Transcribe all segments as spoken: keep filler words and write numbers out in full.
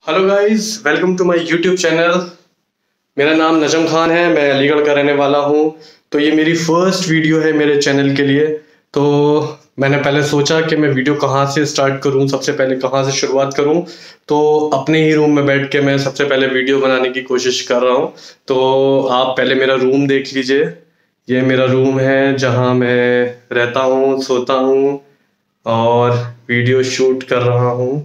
Hello guys, welcome to my YouTube channel. मेरा नाम नजम खान है, मैं अलीगढ़ का रहने वाला हूँ। तो ये मेरी फर्स्ट वीडियो है मेरे चैनल के लिए। तो मैंने पहले सोचा कि मैं वीडियो कहाँ से स्टार्ट करूँ, सबसे पहले कहाँ से शुरुआत करूँ। तो अपने ही रूम में बैठ के मैं सबसे पहले वीडियो बनाने की कोशिश कर रहा हूँ। तो आप पहले मेरा रूम देख लीजिए। ये मेरा रूम है जहाँ मैं रहता हूँ, सोता हूँ और वीडियो शूट कर रहा हूँ।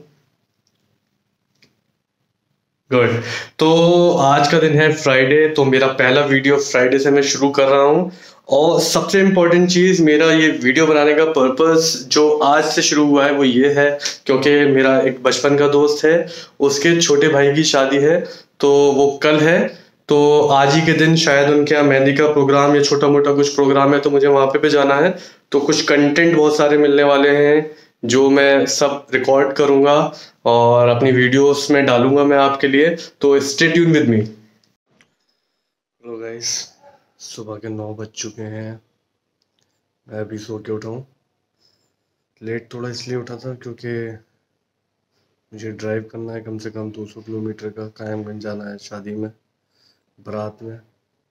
गुड। तो आज का दिन है फ्राइडे, तो मेरा पहला वीडियो फ्राइडे से मैं शुरू कर रहा हूँ। और सबसे इम्पोर्टेंट चीज़, मेरा ये वीडियो बनाने का पर्पस जो आज से शुरू हुआ है वो ये है क्योंकि मेरा एक बचपन का दोस्त है, उसके छोटे भाई की शादी है। तो वो कल है, तो आज ही के दिन शायद उनके यहाँ मेहंदी का प्रोग्राम या छोटा मोटा कुछ प्रोग्राम है, तो मुझे वहाँ पे भी जाना है। तो कुछ कंटेंट बहुत सारे मिलने वाले हैं जो मैं सब रिकॉर्ड करूँगा और अपनी वीडियोस में डालूंगा मैं आपके लिए। तो stay tune with me. Hello guys, सुबह के नौ बज चुके हैं। मैं अभी सो के उठा हूँ। लेट थोड़ा इसलिए उठा था क्योंकि मुझे ड्राइव करना है कम से कम दो सौ किलोमीटर का। कायमगंज जाना है शादी में, बारात में।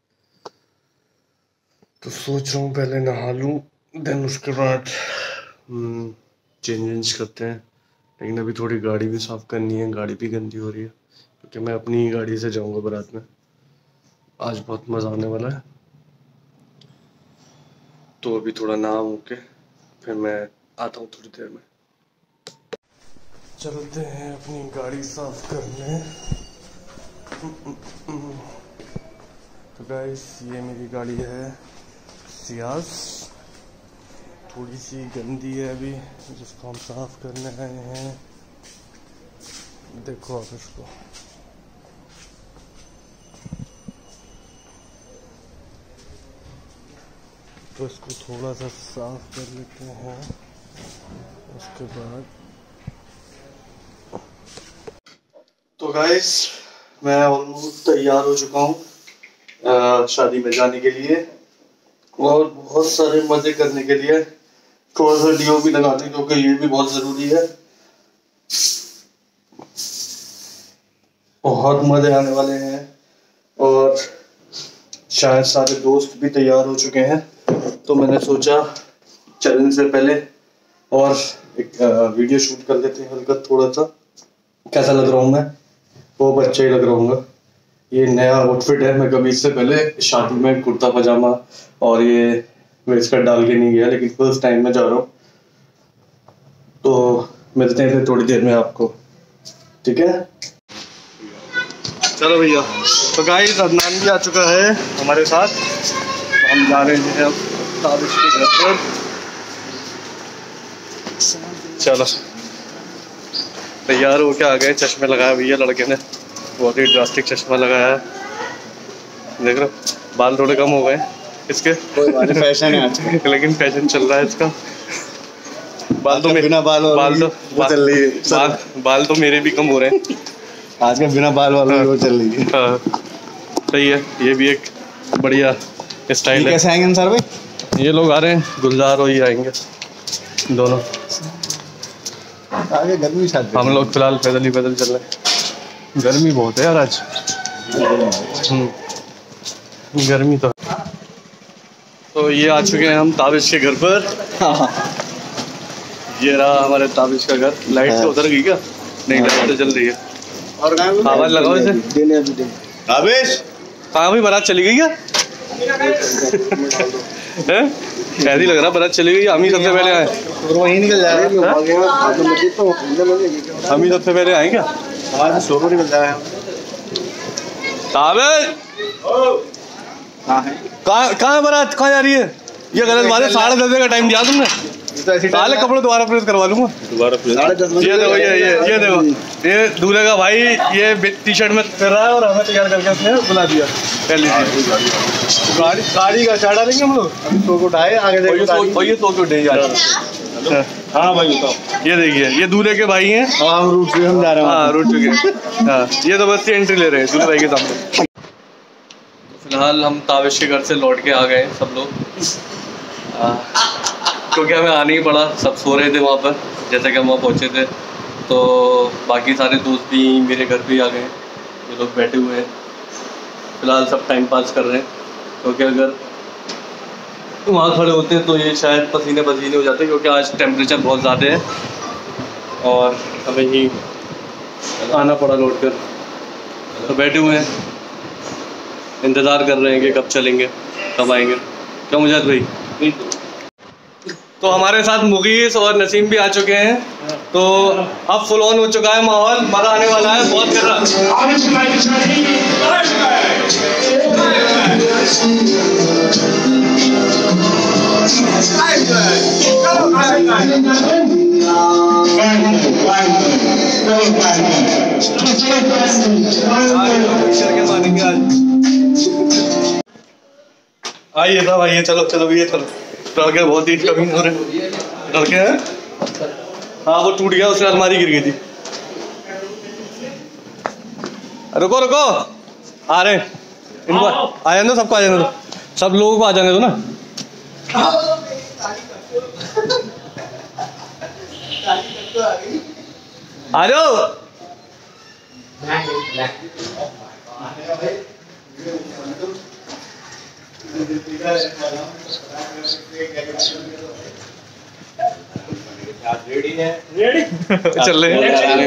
तो सोच रहा हूँ पहले नहा लूँ, देन उसके बाद चेंज वेंज करते हैं। लेकिन अभी थोड़ी गाड़ी भी साफ़ करनी है, गाड़ी भी गंदी हो रही है क्योंकि मैं अपनी ही गाड़ी से जाऊंगा बारात में। आज बहुत मज़ा आने वाला है। तो अभी थोड़ा नहा के फिर मैं आता हूँ थोड़ी देर में। चलते हैं अपनी गाड़ी साफ करने। तो गाइस, ये मेरी गाड़ी है सियाज। थोड़ी सी गंदी है अभी, जिसको हम साफ करने आए हैं। देखो आप इसको। तो इसको थोड़ा सा साफ कर लेते हैं, उसके बाद। तो गाइस, मैं ऑलमोस्ट तैयार हो चुका हूँ शादी में जाने के लिए और बहुत सारे मजे करने के लिए। थोड़ा सा डीओ भी लगा दें क्योंकि ये भी बहुत जरूरी है। बहुत मजे आने वाले हैं और शायद सारे दोस्त भी तैयार हो चुके हैं। तो मैंने सोचा चलने से पहले और एक वीडियो शूट कर लेते हैं हल्का थोड़ा सा। कैसा लग रहा हूँ मैं? वो बच्चा ही लग रहा हूँ। ये नया आउटफिट है, मैं कभी इससे पहले शादी में कुर्ता पजामा और ये वेस्टकट डाल के नहीं गया, लेकिन फर्स्ट टाइम मैं जा रहा हूँ। तो मिलते हैं फिर थोड़ी देर में आपको, ठीक है? चलो भैया। तो गाइस, अदनान भी आ चुका है हमारे साथ। तो हम जा रहे हैं अब ताबिश के घर पर। चलो, तैयार हो के आ गए। चश्मे लगाया भैया लड़के ने, बहुत ही ड्रास्टिक चश्मा लगाया है। देख रहे हो, बाल थोड़े कम हो गए इसके। कोई बात नहीं, फैशन है लेकिन फैशन चल रहा है इसका। बाल तो बिना बाल बाल तो बाल, चल रही है बाल, बाल तो मेरे भी कम हो रहे हैं आज के बिना बाल वालों की वो चल रही है। हाँ, सही है। ये भी एक बढ़िया स्टाइल है। कैसे आएंगे सर भाई? ये लोग आ रहे हैं, गुलजार और ये आएंगे दोनों। आगे गर्मी शायद। हम लोग फिलहाल पैदल ही पैदल चल रहे हैं। गर्मी बहुत है यार आज। गर्मी तो तो ये आ चुके हैं हम ताबिश के घर पर। ये रहा हमारे ताबिश का घर। लाइट तो उधर गई क्या? नहीं, लाइट तो जल रही है। और आवाज लगाओ इसे। ताबिश कहाँ भाई, बारात चली गई क्या? ऐसे ही लग रहा बारात चली गई। हम ही सबसे पहले आए। वहीं निकल जाएगा। हम ही सबसे पहले आए क्या? हमारा शोरूम निकल जाएगा। ताबिश कहाँ है? कहाँ कहाँ है बारात? कहाँ जा रही है? ये गलत बात है। साढ़े दस बजे का टाइम दिया तुमने। साले कपड़े दोबारा प्रेस करवा लूंगा। दोबारा प्रेस। ये देखो, ये ये ये देखो, ये दूल्हे का भाई ये टी शर्ट में कर रहा है और हमें तैयार करके उसने बुला दिया। कह लीजिए। गाड़ी गाड़ी का चाड़ा लेंगे हम लोग। अभी सो को उठाए आगे देखो। ये सो के उठे जा रहे हैं। हाँ भाई बताओ। ये देखिए, ये दूल्हे के भाई हैं। हाँ, हम रूट से हम जा रहे हैं। हाँ, रूट चुके। हाँ, ये तो बस एंट्री ले रहे हैं दूल्हे भाई के सामने। फिलहाल हम ताबिश के घर से लौट के आ गए सब लोग, क्योंकि हमें आना ही पड़ा। सब सो रहे थे वहाँ पर जैसे कि हम वहाँ पहुँचे थे। तो बाकी सारे दोस्त भी मेरे घर पे आ गए हैं, ये लोग बैठे हुए हैं फिलहाल, सब टाइम पास कर रहे हैं। क्योंकि अगर वहाँ खड़े होते हैं तो ये शायद पसीने पसीने हो जाते हैं, क्योंकि आज टेम्परेचर बहुत ज़्यादा है और हमें ही आना पड़ा लौट कर। तो बैठे हुए हैं, इंतज़ार कर रहे हैं कि कब चलेंगे कब आएंगे। क्या मुजाहिद भाई? तो हमारे साथ मुगीस और नसीम भी आ चुके हैं, तो अब फुल ऑन हो चुका है माहौल, मज़ा आने वाला है, बहुत कर रहा मानेंगे आज। आइए साहब आइए, चलो चलो भैया चलो। लड़के बहुत ही कमी हो रहे लड़के हैं। हाँ वो टूट गया, उसमें अलमारी गिर गई थी। रुको रुको, आ रहे हैं, इनको आ जाने दो, सबको आ जाने दो, सब लोगों को आ जाने दो ना। आ जाओ। रेडी है? रेडी चल रहे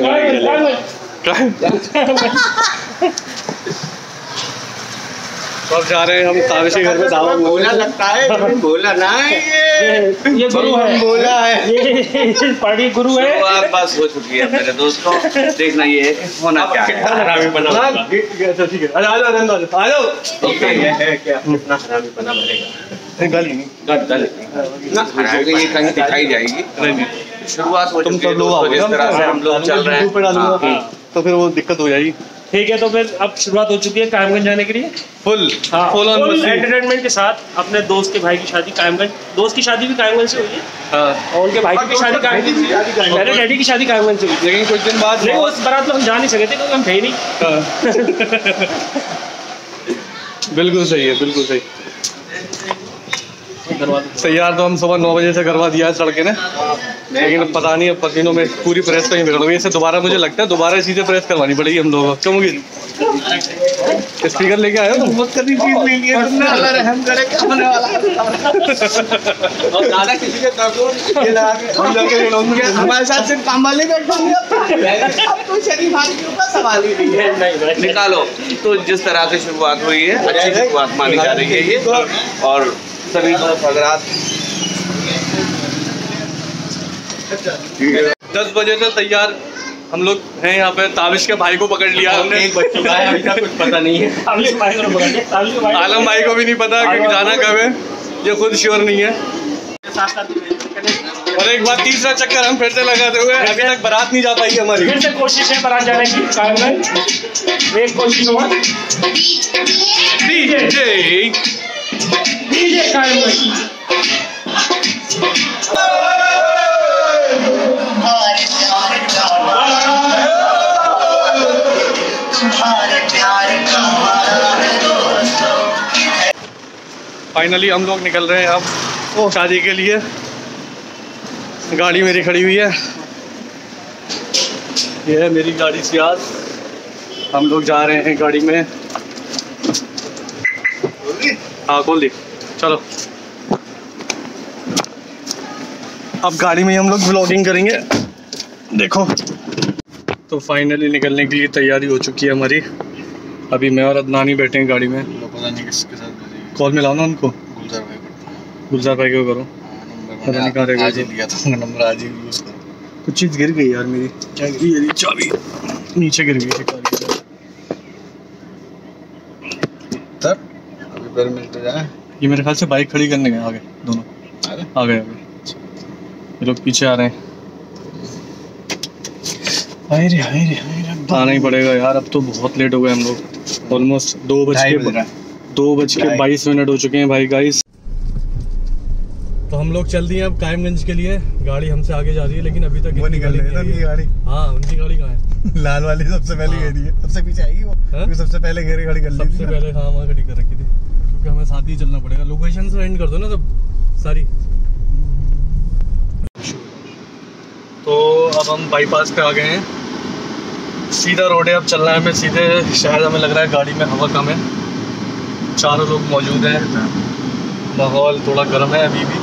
अब जा रहे हैं हम ताबिश के घर में दावत। बोला लगता है, बोला ना है, ये ये गुरु है, बोला है, ये पार्टी गुरु है। शुरुआत बस हो चुकी है मेरे दोस्तों, देखना ये होना क्या है। हरामी बना अच्छा ठीक है, आ जाओ आ जाओ आ जाओ। है क्या कितना हरामी बना बनेगा? गली नहीं गल गल ना हरामी ये कहीं दिखाई जाएगी। शुरुआत हो तुम चुकी है सब लोग जिस तरह से हम लोग चल रहे हैं, तो फिर वो दिक्कत हो जाएगी। ठीक है, तो फिर अब शुरुआत हो चुकी है कायमगंज जाने के लिए फुल हाँ, फुल ऑन एंटरटेनमेंट के साथ। अपने दोस्त के भाई की शादी कायमगंज, दोस्त की शादी भी कायमगंज से हुई है हाँ। और उनके भाई की शादी कायमगंज, मेरे डैडी की शादी कायमगंज से हुई थी। लेकिन कुछ दिन बाद नहीं उस बारात में हम जा नहीं सके थे क्योंकि हम थे ही नहीं। बिल्कुल सही है, बिल्कुल सही। तैयार तो हम सुबह नौ बजे से करवा दिया है सड़के ने, लेकिन पता नहीं अब पसीनों में पूरी प्रेस कहीं बिगड़ गई। इसे दोबारा मुझे लगता है दोबारा इसी से प्रेस करवानी पड़ेगी हम लोगों को। क्यों मुझे स्पीकर लेके आए हो? बहुत कभी चीज नहीं लिए तुमने, अल्लाह रहम करे क्या होने वाला है। और ज्यादा किसी के दर्द ये लगा के हम जाके लोग हमारे साथ सिर्फ काम वाले बैठे होंगे, अब कोई शरीफ आदमी के ऊपर सवाल ही नहीं है। निकालो। तो जिस तरह से शुरुआत हुई है अच्छी शुरुआत मानी जा रही है ये, और सभी दोस्त हजरात दस बजे से तैयार हम लोग हैं यहाँ पे। ताबिश के भाई को पकड़ लिया हमने, एक बच्चों का अभी तक कुछ पता नहीं है। आलम भाई को भी नहीं पता कि जाना कब है, ये खुद श्योर नहीं है। और एक बार तीसरा चक्कर हम फिर से लगाते हुए, अभी तक बारात नहीं जा पाई हमारी। फिर से कोशिश है बारात जाने की कायमगंज, एक कोशिश और डीजे डीजे कायमगंज। फाइनली हम लोग निकल रहे हैं अब शादी के लिए। गाड़ी मेरी खड़ी हुई है, ये है मेरी गाड़ी सियाज। हम लोग जा रहे हैं गाड़ी में। हाँ खोल दी, चलो अब गाड़ी में हम लोग व्लॉगिंग करेंगे। देखो तो फाइनली निकलने के लिए तैयारी हो चुकी है हमारी। अभी मैं और अदनान ही बैठे हैं गाड़ी में। पता नहीं किसके साथ कॉल मिलाओ ना उनको, गुलजार भाई को। गुलजार भाई को करो। पता नहीं कहाँ रह गया, आज ही लिया था नंबर, आज ही यूज करो। कुछ चीज़ गिर गई यार मेरी। क्या गिर गई? चाबी नीचे गिर गई कार की। तब अभी पर मिल तो जाए। ये मेरे ख्याल से बाइक खड़ी करने गए आगे, दोनों आ गए आ गए ये लोग पीछे आ रहे हैं। आए रे आए रे आए रे, आना ही पड़ेगा यार, अब तो बहुत लेट हो गए हम लोग। ऑलमोस्ट दो बज के दो बज के बाईस मिनट हो चुके हैं भाई गाइस। तो हम लोग चल दिए अब कायमगंज के लिए। गाड़ी हमसे आगे जा रही है, लेकिन अभी तक वो निकल रही है ना गाड़ी। हाँ उनकी गाड़ी कहाँ है? लाल वाली सबसे पहले हाँ। गई है, सबसे पीछे आएगी वो, क्योंकि सबसे पहले घेरे खड़ी कर ली थी। सबसे पहले हाँ वहाँ खड़ी कर रखी थी, क्योंकि हमें साथ ही चलना पड़ेगा। लोकेशन से एंड कर दो ना सब सारी। तो अब हम बाईपास पे आ गए हैं, सीधा रोड है, अब चलना है हमें सीधे। शायद हमें लग रहा है गाड़ी में हवा कम है, चारों लोग मौजूद हैं, माहौल थोड़ा गर्म है अभी भी।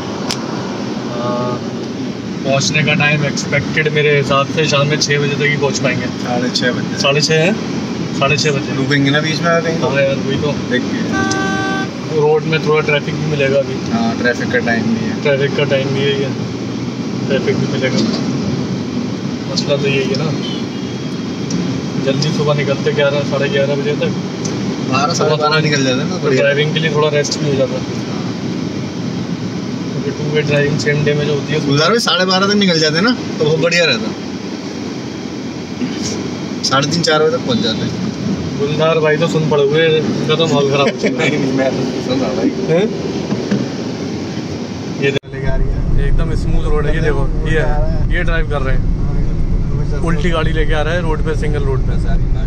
पहुंचने का टाइम एक्सपेक्टेड मेरे हिसाब से शाम में छः बजे तक ही पहुंच पाएंगे। साढ़े छः बजे साढ़े छः है, साढ़े छः बजे रुकेंगे ना बीच में आ कहीं। हाँ यार वही तो, देखिए रोड में थोड़ा ट्रैफिक भी मिलेगा अभी। हाँ ट्रैफिक का टाइम भी है, ट्रैफिक का टाइम भी यही है, ट्रैफिक भी मिलेगा। मसला तो यही है ना, जल्दी सुबह निकलते ग्यारह साढ़े ग्यारह बजे तक, बारह साढ़े बारह निकल जाते हैं ना, तो ड्राइविंग के लिए थोड़ा रेस्ट भी हो जाता है, क्योंकि two way driving same day में जो होती है गुलजार भाई साढ़े बारह तक निकल जाते हैं ना, तो बहुत बढ़िया रहता। साढ़े तीन चार बजे तक पहुंच जाते हैं। गुलजार भाई तो सुन पड़े हुए, उनका तो माहौल खराब हो चुका है। मैं तो सुन रहा भाई, ये एकदम स्मूथ रोड है, ये देखो ये ये ड्राइव कर रहे हैं, उल्टी गाड़ी लेके आ रहा है रोड पे, सिंगल रोड पे।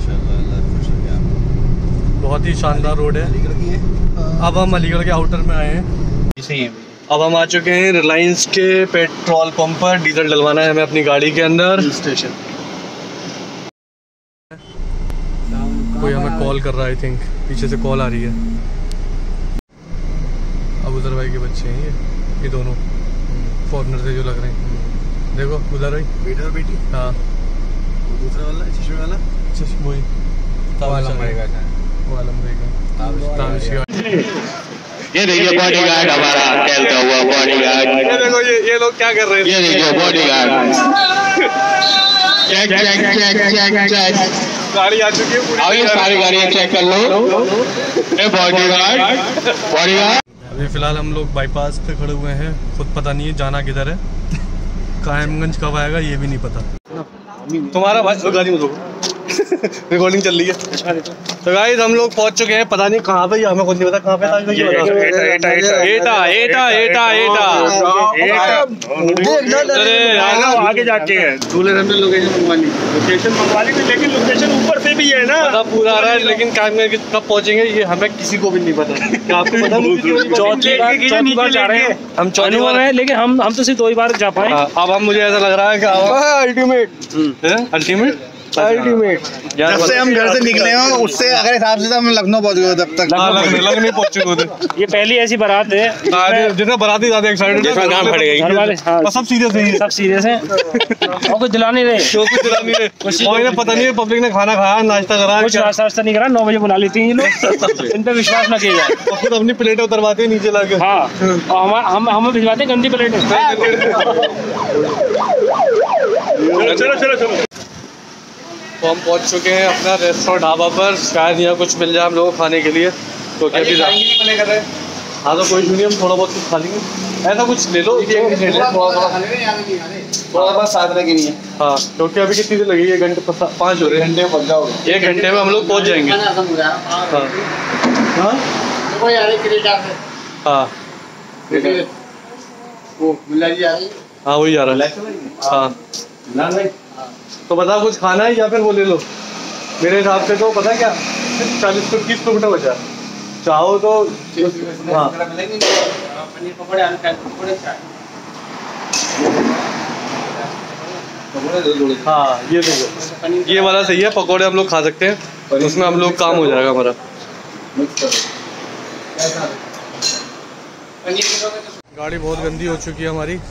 बहुत ही शानदार रोड है। अब हम अलीगढ़ के आउटर में आए हैं, अब हम आ चुके हैं रिलायंस के पेट्रोल पंप पर, डीजल डलवाना है हमें अपनी गाड़ी के अंदर। स्टेशन कोई हमें कॉल कर रहा है, आई थिंक पीछे से कॉल आ रही है। अब उधर भाई के बच्चे हैं ये ये दोनों फॉरनर से जो लग रहे हैं, देखो उधर भाई बेटा और बेटी। हाँ दूसरा वाला चश्मे वाला, चश्मे वही वालम भाई का है, वालम भाई का ताबिश का। ये देखिए बॉडीगार्ड हमारा खेलता हुआ बॉडीगार्ड। ये देखो ये ये लोग क्या कर रहे हैं, ये देखिए bodyguard. Check check check check check. गाड़ी आ चुकी है पूरी। अब ये सारी गाड़ियाँ चेक कर लो। ये बॉडीगार्ड बॉडीगार्ड। अभी फिलहाल हम लोग बाईपास पे खड़े हुए हैं, खुद पता नहीं है जाना किधर है, कायमगंज कब आएगा ये भी नहीं पता। तुम्हारा भाई गाड़ी में रिकॉर्डिंग चल रही है। तो गाइस हम लोग पहुंच चुके हैं, पता नहीं कहाँ पे, हमें कुछ नहीं पता कहाँ पे था। एटा एटा एटा एटा एटा आगे जाके है दूल्हे हमने लोकेशन मंगवा ली, लोकेशन मंगवा ली थी, लेकिन लोकेशन ऊपर से भी है ना, पता पूरा आ रहा है, लेकिन कायमगंज कब पहुंचेंगे ये हमें किसी को भी नहीं पता। क्या आपको पता? चौथी बार चौथी बार जा रहे हैं हम, चौथी बार है, लेकिन हम हम तो सिर्फ दो ही बार जा पाए। अब हम मुझे ऐसा लग रहा है कि अल्टीमेट अल्टीमेट अल्टीमेट जब से हम घर से निकले हो उससे अगर हिसाब से हम लखनऊ पहुंच गए तब तक। लगने पहुंच चुके थे। ये पहली ऐसी बारात है जितना बाराती ज्यादा एक्साइटेड है, घर वाले सब सीरियस है, सब सीरियस है और कुछ दिला नहीं रहे, कुछ दिला नहीं रहे। और इन्हें पता नहीं है, पब्लिक ने खाना खाया, नाश्ता करा, कुछ नाश्ता वास्ता नहीं करा, नौ बजे बुला लेती हैं ये लोग, इन पे विश्वास न किया जाए। खुद अपनी प्लेटें उतरवाते हैं नीचे लाके। हाँ और हम हमें भिजवाते हैं गंदी प्लेटें। चलो चलो चलो। तो हम पहुंच चुके हैं अपना रेस्टोरेंट ढाबा पर, शायद यहाँ कुछ मिल जाए हम लोगों को खाने के लिए। तो क्या भी हाँ तो कोई नहीं, हम थोड़ा बहुत कुछ खा लेंगे, ऐसा कुछ ले लो थोड़ा बहुत साथ में नहीं है। हाँ क्योंकि अभी कितनी देर लगेगी, एक घंटे पाँच हो रहे हैं, घंटे में पहुंच जाओगे, एक घंटे में हम लोग पहुँच जाएंगे। हाँ हाँ वही जा रहा है। हाँ तो बता कुछ खाना है या फिर वो ले लो। मेरे हिसाब से तो पता क्या, चालीस तीस किलोमीटर बचा, चाहो तो हाँ हाँ ये देखो ये वाला सही है, पकौड़े हम लोग खा सकते हैं, उसमें हम लोग काम हो जाएगा हमारा। गाड़ी बहुत गंदी हो चुकी है हमारी,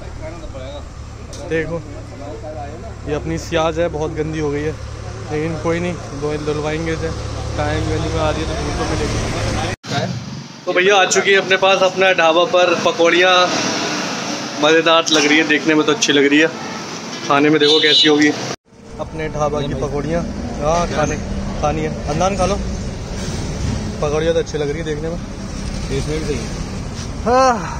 देखो ये अपनी सियाज है, बहुत गंदी हो गई है, लेकिन कोई नहीं, दो धुलवाएंगे इसे, कायमगंज में आ रही है तो धूप तो मिलेगी। तो भैया आ चुकी है अपने पास अपना ढाबा पर, पकौड़ियाँ मज़ेदार लग रही है, देखने में तो अच्छी लग रही है, खाने में देखो कैसी होगी। अपने ढाबा की पकौड़ियाँ हाँ खाने खानी है, अनदान खा लो। पकौड़ियाँ तो अच्छी लग रही है देखने में, इसमें भी सही है। हाँ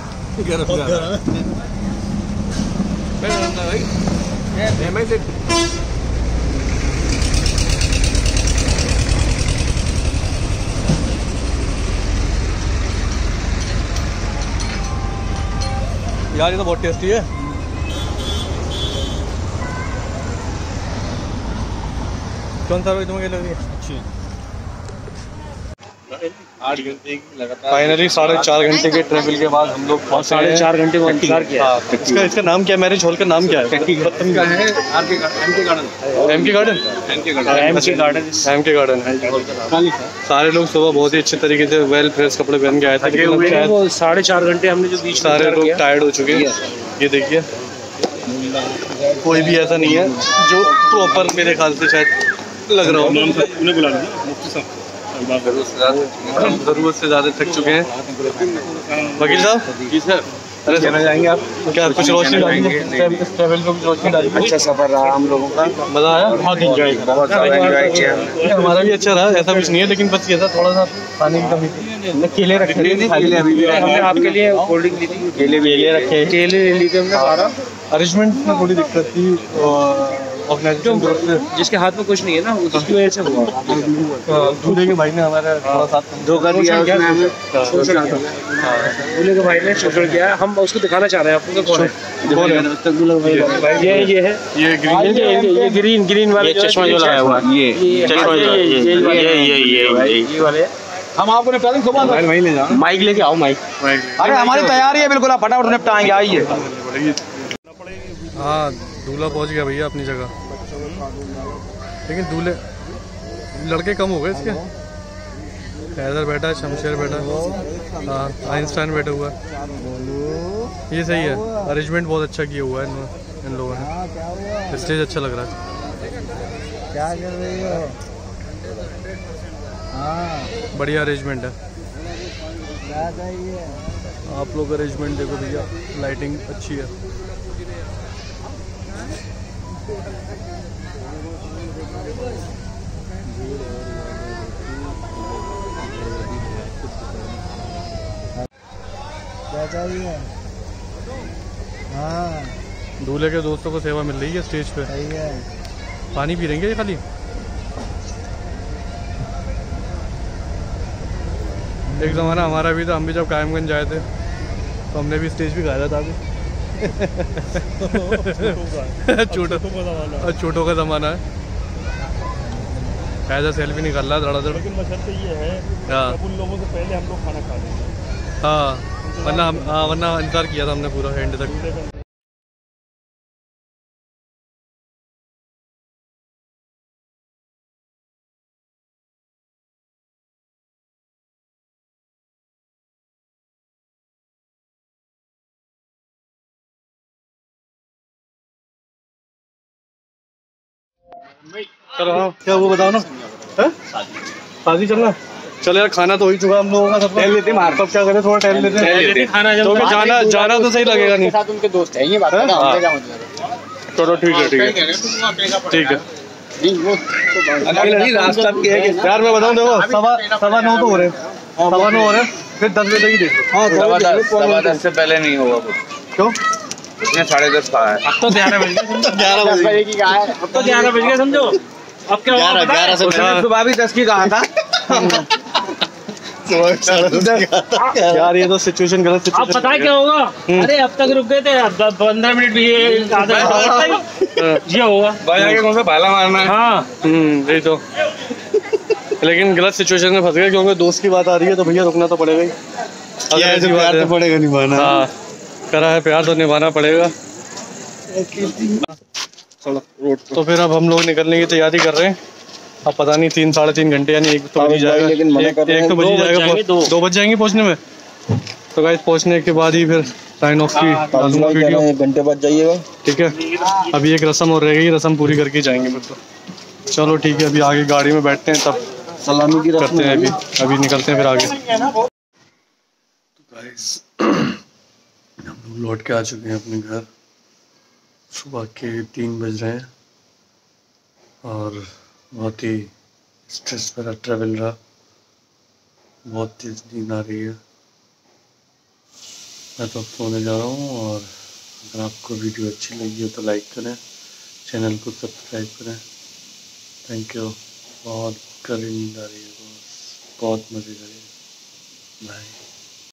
यार ये तो बहुत टेस्टी है। कौन सा तुम्हें क्या लग रही है? अच्छी है। आठ घंटे की लगातार फाइनली साढ़े चार घंटे के ट्रेवल के बाद हम लोग पहुंचे साढ़े हैं। चार घंटे का इंतजार किया। हाँ, इसका इसका नाम क्या है? मैरिज हॉल का नाम क्या है? का है are K M K garden M K garden. M K garden M K garden M K garden है। सारे लोग सुबह बहुत ही अच्छे तरीके से वेल फ्रेश कपड़े पहन के आए थे, लेकिन अब शायद वो साढ़े चार घंटे हमने जो बीच में सारे इंतजार लोग किया। टायर्ड हो चुके हैं। ये देखिए, कोई भी ऐसा नहीं है जो प्रॉपर मेरे ख्याल से शायद लग रहा हो। उन्हें बुला लीजिए मुफ्ती साहब। हम जरूरत से ज़्यादा थक चुके हैं। वकील साहब जी सर, अरे कहना चाहेंगे आप क्या? कुछ रोशनी डालेंगे इस ट्रैवल को, कुछ रोशनी डालेंगे। अच्छा सफर रहा हम लोगों का, मज़ा आया? बहुत एंजॉय बहुत सारा एंजॉय किया। हमारा भी अच्छा रहा, ऐसा कुछ नहीं है, लेकिन बस ये था थोड़ा सा खाने की कमी थी। केले रखे थे, केले अभी भी रखे हमने आपके लिए कोल्ड ड्रिंक ली थी, केले केले रखे, केले ले ली थी हमने सारा। अरेंजमेंट में थोड़ी दिक्कत थी ऑर्गेनाइजेशन ग्रुप से। जिसके हाथ में कुछ नहीं है ना, उसकी वजह से हुआ। दूल्हे के भाई ने हमारा थोड़ा साथ धोखा दिया उसने हमें। शोषण किया। दूल्हे के भाई ने शोषण किया। हम उसको दिखाना चाह रहे हैं आपको, कौन है? कौन है? ये ये है, ये ग्रीन ये ये ग्रीन ग्रीन वाले चश्मा जो लगाया हुआ है, ये ये चश्मा ये ये ये ये वाले। हम आपको निपटा सुबह वहीं ले जाओ, माइक लेके आओ, माइक। अरे हमारी तैयारी है बिल्कुल, आप फटाफट निपटाएंगे, आइए। हाँ, दूल्हा पहुंच गया भैया अपनी जगह, लेकिन दूल्हे लड़के कम हो गए इसके। हैदर बैठा है, शमशेर बैठा है, हाँ आइंस्टाइन बैठा हुआ है। ये सही है, अरेंजमेंट बहुत अच्छा किया हुआ है इन, इन लोगों ने। स्टेज अच्छा लग रहा है। क्या कर रही हो? बढ़िया अरेंजमेंट है। क्या चाहिए? आप लोग अरेंजमेंट देखो भैया, लाइटिंग अच्छी है। क्या चाहिए? हाँ दूल्हे के दोस्तों को सेवा मिल रही है स्टेज पे। सही है। पानी पी रहेंगे ये खाली। एक ज़माना हमारा भी था, हम भी जब कायमगंज आए थे तो हमने भी स्टेज पे गाया था। अभी छोटो छोटों का ज़माना है। ऐसा सेल्फी निकाल रहा है धड़ाधड़। लेकिन बशर्ते ये है हाँ कि उन लोगों से पहले हम लोग खाना खा लेंगे। हाँ, वरना हम हाँ वरना इंतजार किया था हमने पूरा एंड तक। चलो हाँ, क्या वो बताओ ना, शादी चलना। चलो यार, खाना तो हो ही चुका हम लोगों का। सब टहल लेते हैं, सब क्या करें, थोड़ा टहल लेते हैं। खाना जब तो क्या जाना जाना तो सही लगेगा नहीं। साथ उनके दोस्त हैं, ये बात है? बताओ, हाँ। उनका क्या मतलब है? चलो ठीक है ठीक है ठीक है। नहीं वो नहीं, रास्ता भी है कि यार मैं बताऊँ, देखो सवा सवा नौ तो हो रहे हैं, सवा नौ हो रहे हैं, फिर दस बजे तक ही देखो। हाँ सवा दस सवा दस से पहले नहीं होगा कुछ। क्यों? इसने साढ़े दस कहा है। अब तो ग्यारह बज गए, ग्यारह दस बजे बजे की कहा है। अब तो ग्यारह बज गए समझो। अब क्या होगा पता है? उसने सुबह भी दस की कहा था। यार ये तो सिचुएशन गलत अब पता है क्या होगा? अरे अब तक रुक गए थे, अब पंद्रह मिनट भी ये आधा घंटा ये होगा। बाजार के कौन सा भाला मारना है। हाँ हम्म यही तो। लेकिन गलत सिचुएशन में फंस गए, क्योंकि दोस्त की बात आ रही है तो भैया रुकना तो पड़ेगा ही। अगर ऐसी बात है, पड़ेगा निभाना। हाँ करा है प्यार तो निभाना पड़ेगा। तो फिर अब हम लोग निकलने की तैयारी कर रहे हैं। अब पता नहीं तीन साढ़े तीन घंटे यानी एक तो बज ही जाएगा, लेकिन मना एक, कर रहे एक तो बज ही दो बज जाएगा, जाएंगे, दो। दो बज जाएंगे पहुंचने में। तो गाइस पहुंचने के बाद ही फिर साइन ऑफ की डालूंगा वीडियो। एक घंटे बाद जाइएगा। ठीक है, अभी एक रस्म और रह गई, रस्म पूरी करके जाएंगे फिर तो। चलो ठीक है, अभी आगे गाड़ी में बैठते हैं, तब सलामी की करते हैं। अभी अभी निकलते हैं फिर आगे। तो गाइस हम लोग लौट के आ चुके हैं अपने घर। सुबह के तीन बज रहे हैं और बहुत ही स्ट्रेस भरा ट्रैवल रहा, बहुत तेज नींद आ रही है। मैं तो अब सोने जा रहा हूँ, और अगर आपको वीडियो अच्छी लगी हो तो लाइक करें, चैनल को सब्सक्राइब करें। Thank you. बहुत कड़ी नींद आ रही है, बहुत मज़े करें। बाय।